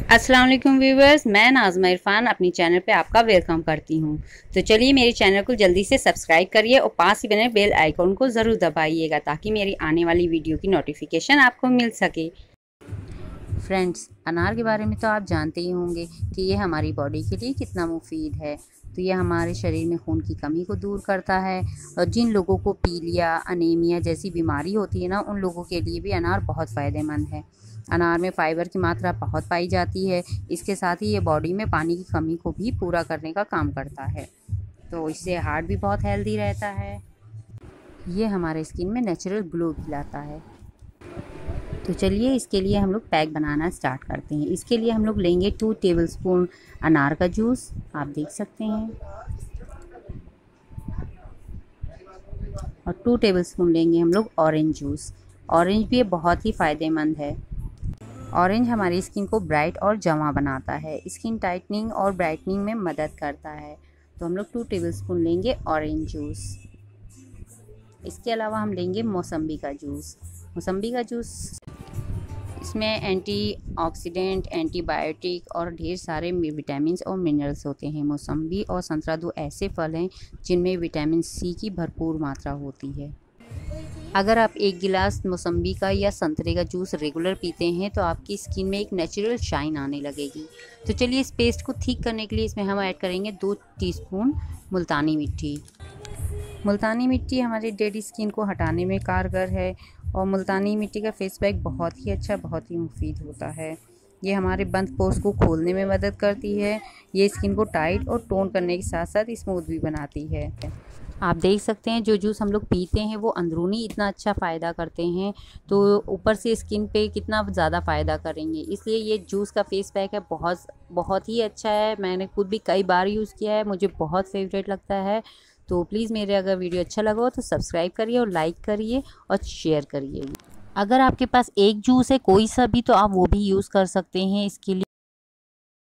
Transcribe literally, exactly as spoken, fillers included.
अस्सलाम वालेकुम व्यूवर्स, मैं नाज़मा इरफान अपनी चैनल पे आपका वेलकम करती हूँ। तो चलिए मेरे चैनल को जल्दी से सब्सक्राइब करिए और पास ही बने बेल आइकॉन को ज़रूर दबाइएगा ताकि मेरी आने वाली वीडियो की नोटिफिकेशन आपको मिल सके। फ्रेंड्स, अनार के बारे में तो आप जानते ही होंगे कि ये हमारी बॉडी के लिए कितना मुफीद है। तो ये हमारे शरीर में खून की कमी को दूर करता है और जिन लोगों को पीलिया, अनीमिया जैसी बीमारी होती है ना, उन लोगों के लिए भी अनार बहुत फ़ायदेमंद है। अनार में फाइबर की मात्रा बहुत पाई जाती है। इसके साथ ही ये बॉडी में पानी की कमी को भी पूरा करने का काम करता है। तो इससे हार्ट भी बहुत हेल्दी रहता है। ये हमारे स्किन में नेचुरल ग्लो भी लाता है। तो चलिए इसके लिए हम लोग पैक बनाना स्टार्ट करते हैं। इसके लिए हम लोग लेंगे टू टेबलस्पून अनार का जूस, आप देख सकते हैं, और टू टेबलस्पून लेंगे हम लोग ऑरेंज जूस। ऑरेंज भी बहुत ही फ़ायदेमंद है। ऑरेंज हमारी स्किन को ब्राइट और जमा बनाता है, स्किन टाइटनिंग और ब्राइटनिंग में मदद करता है। तो हम लोग टू टेबलस्पून लेंगे ऑरेंज जूस। इसके अलावा हम लेंगे मौसम्बी का जूस। मौसम्बी का जूस, इसमें एंटीऑक्सीडेंट, एंटीबायोटिक और ढेर सारे विटामिन और मिनरल्स होते हैं। मौसम्बी और संतरा दो ऐसे फल हैं जिनमें विटामिन सी की भरपूर मात्रा होती है। अगर आप एक गिलास मौसम्बी का या संतरे का जूस रेगुलर पीते हैं तो आपकी स्किन में एक नेचुरल शाइन आने लगेगी। तो चलिए इस पेस्ट को ठीक करने के लिए इसमें हम ऐड करेंगे दो टीस्पून मुल्तानी मिट्टी। मुल्तानी मिट्टी हमारी डेड स्किन को हटाने में कारगर है और मुल्तानी मिट्टी का फेस पैक बहुत ही अच्छा, बहुत ही मुफीद होता है। ये हमारे बंद पोर्स को खोलने में मदद करती है। ये स्किन को टाइट और टोन करने के साथ साथ स्मूथ भी बनाती है। आप देख सकते हैं जो जूस हम लोग पीते हैं वो अंदरूनी इतना अच्छा फ़ायदा करते हैं तो ऊपर से स्किन पे कितना ज़्यादा फ़ायदा करेंगे। इसलिए ये जूस का फेस पैक है, बहुत बहुत ही अच्छा है। मैंने खुद भी कई बार यूज़ किया है, मुझे बहुत फेवरेट लगता है। तो प्लीज़ मेरे अगर वीडियो अच्छा लगा हो तो सब्सक्राइब करिए और लाइक करिए और शेयर करिए। अगर आपके पास एक जूस है कोई सा भी तो आप वो भी यूज़ कर सकते हैं इसके लिए।